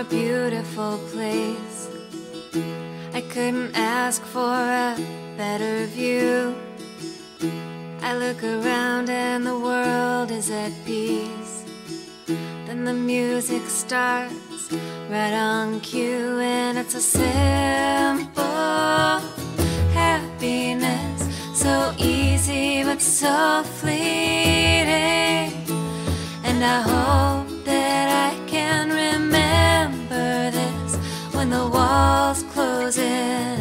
beautiful place. I couldn't ask for a better view. I look around and the world is at peace. Then the music starts right on cue, and it's a simple happiness, so easy but so fleeting. And I hope that I can remember this when the walls close in.